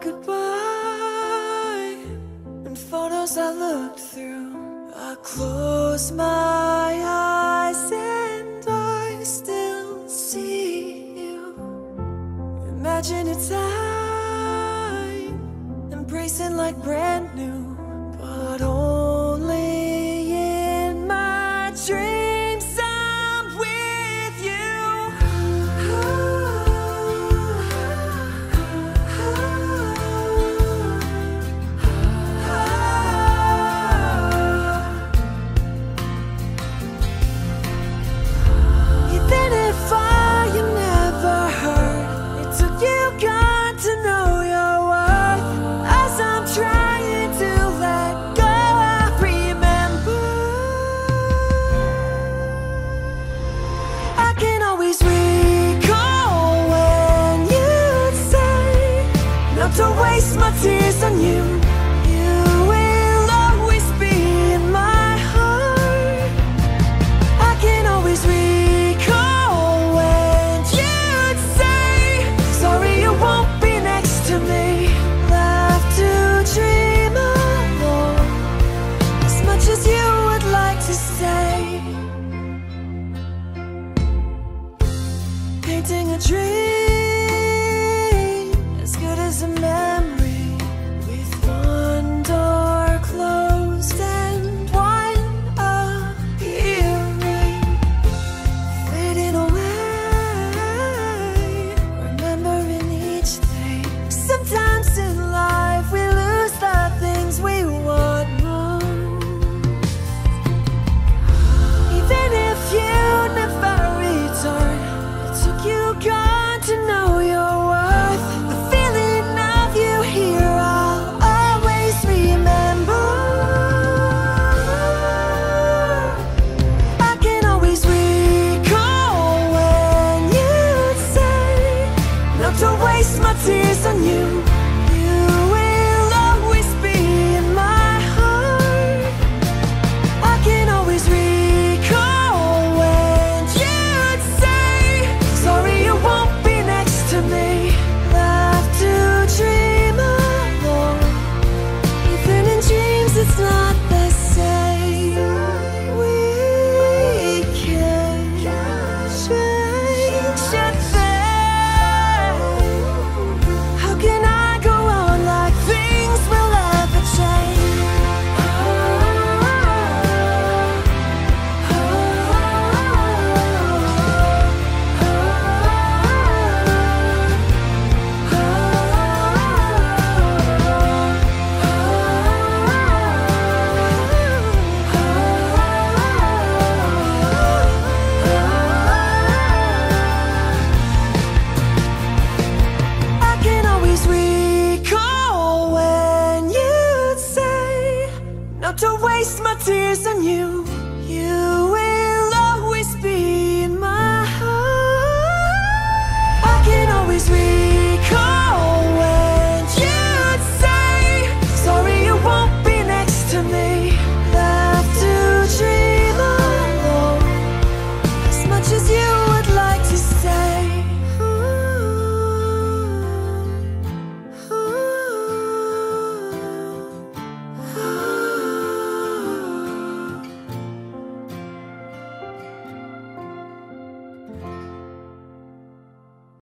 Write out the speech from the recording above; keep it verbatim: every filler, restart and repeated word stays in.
goodbye and photos I looked through. I close my eyes and I still see you. Imagine it's time, embracing like brand new, but only in my dreams I'm with you. Even if I am never hurt, it took you gone to know your worth. As I'm trying to let go, I remember I can always recall when you'd say not to waste my tears on you. You will always be in my heart. I can always recall when you'd say sorry you won't be next to me. Love to dream alone as much as you would like to say. Painting a dream as good as a memory, with one door closed and one appearing, fading away, remembering each day. Sometimes in life we lose the things we want most. Even if you never return, it took you gone to know your worth. The feeling of you here I'll always remember. I can always recall when you'd say not to waste my tears on you. You will always be in my heart. I can always recall when you'd say sorry you won't be next to me. Love to dream alone, even in dreams it's not the same. We can change a thing. How can I go on like things will ever change? I can always recall when you'd say not to waste my tears on you. You